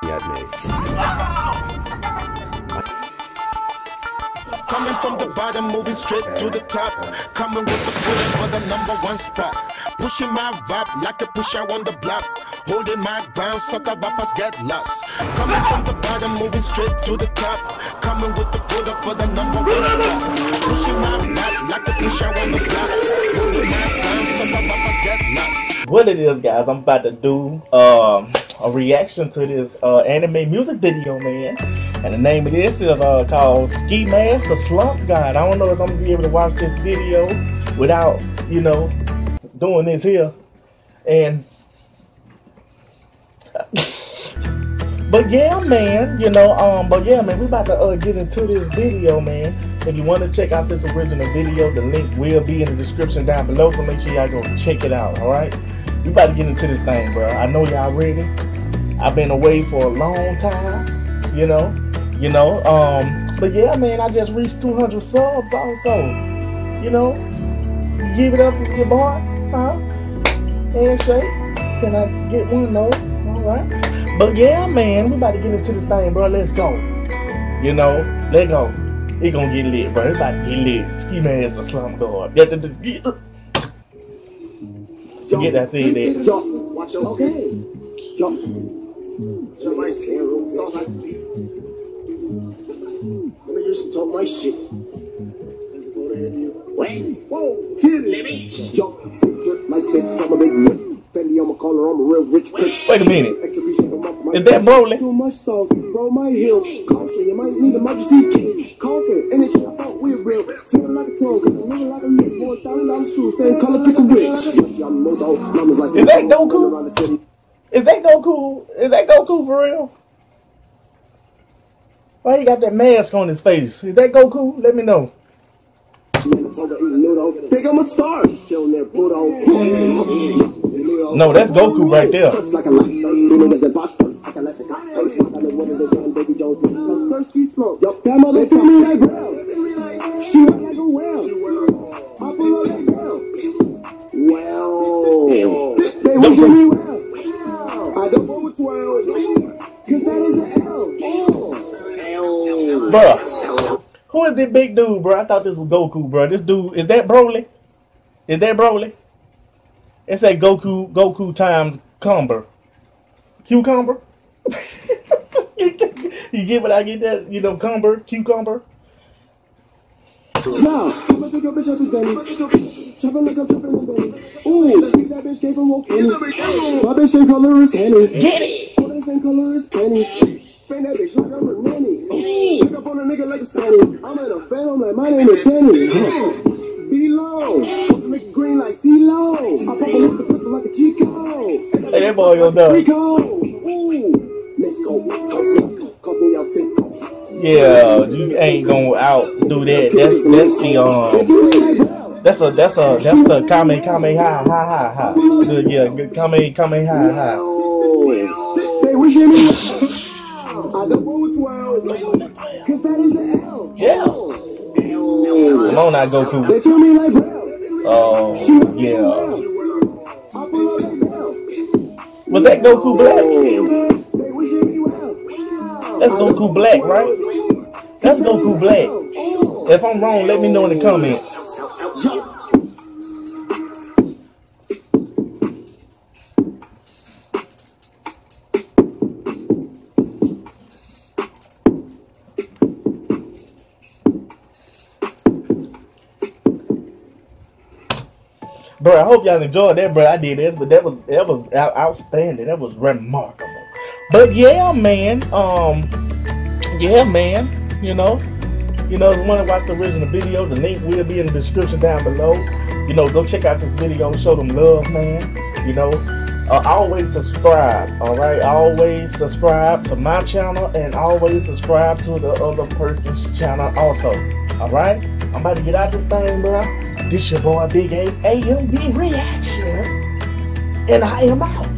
at me. Coming from the bottom, moving straight to the top. Coming with the bullet for the #1 spot. Pushing my vibe like a pusher on the block. Holding my ground, sucker rappers get lost. Coming from the bottom, moving straight to the top. Coming with the bullet for the #1 spot. Pushing my vibe like a pusher on the block. Holding my ground, sucker rappers get lost. What it is, guys, I'm about to do a reaction to this anime music video, man. And the name of this is called Ski Mask the Slump God. I don't know if I'm gonna be able to watch this video without, you know, doing this here. And but yeah, man, you know, we about to get into this video, man. If you want to check out this original video, the link will be in the description down below, so make sure y'all go check it out. All right, we about to get into this thing, bro. I know y'all ready. I've been away for a long time, you know. But yeah, man, I just reached 200 subs also. You know, give it up for your boy, huh? Handshake. Can I get one? No? Alright. But yeah, man, we about to get into this thing, bro. Let's go. You know, let's go. It gonna get lit, bro. It about to get lit. Ski Mask the Slump God. Forget that, say that. Watch your okay. Show my shit. Sauce I speak. Let me just talk my shit. Wait. Whoa. Kid. Let me jump. Like shit. I'm a big whip. Fendi on my collar. I'm a real rich prick. Wait a minute. Is that Broly? Too much sauce. Bro, my heel. Caution. You might need emergency kit. Coffin. Anything I thought we're real. Feeling like a toe. Cause I'm living like a lick. More $1,000 shoes. Same color. Pick a rich. Is that Goku? Is that Goku? Is that Goku for real? Why he got that mask on his face? Is that Goku? Let me know. No, that's Goku right there. Bruh, who is this big dude, bro? I thought this was Goku, bro. This dude, is that Broly? Is that Broly? It say Goku times Cumber. Cucumber? You get what I get that? You know, Cumber, cucumber? Nah, I'ma take your bitch out to Denny's. Chopping like I'm chopping in Benny. Ooh, that bitch came from Wokenny. My bitch same color as Henny. Get it! The same color as Penny. Spin that bitch like I'm a nanny. Pick up on a nigga like a fanny. I'm in a fan, I'm like, my name is Danny. B-Low. Supposed to make it green like C-Low. I pop a with the pistol like a Chico. Hey, that boy on done. Ooh. Nico. Cost me out Cinco. Yeah, you ain't gonna outdo that. That's the Kame ha. Yeah, Kame ha. They wishing me I don't go with 12 cause that is an L. Yeah. Come on now, Goku. They tell me like oh, yeah. Was that Goku Black? That's Goku Black, right? That's Goku Black. If I'm wrong, let me know in the comments. Bro, I hope y'all enjoyed that, bro. I did this, but that was outstanding. That was remarkable. But yeah, man. You know, if you want to watch the original video, the link will be in the description down below. You know, go check out this video, show them love, man. You know, always subscribe. All right, always subscribe to my channel and always subscribe to the other person's channel also. All right, I'm about to get out this thing, bro. This your boy Big Ace AMB Reactions, and I am out.